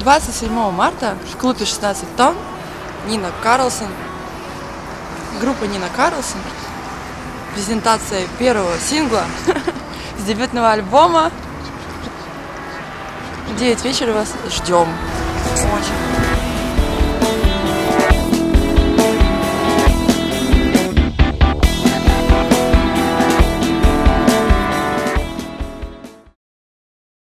27 марта в клубе 16 тонн Нина Карлсон, группа Нина Карлсson, презентация первого сингла с дебютного альбома. В 9 вечера вас ждем. Очень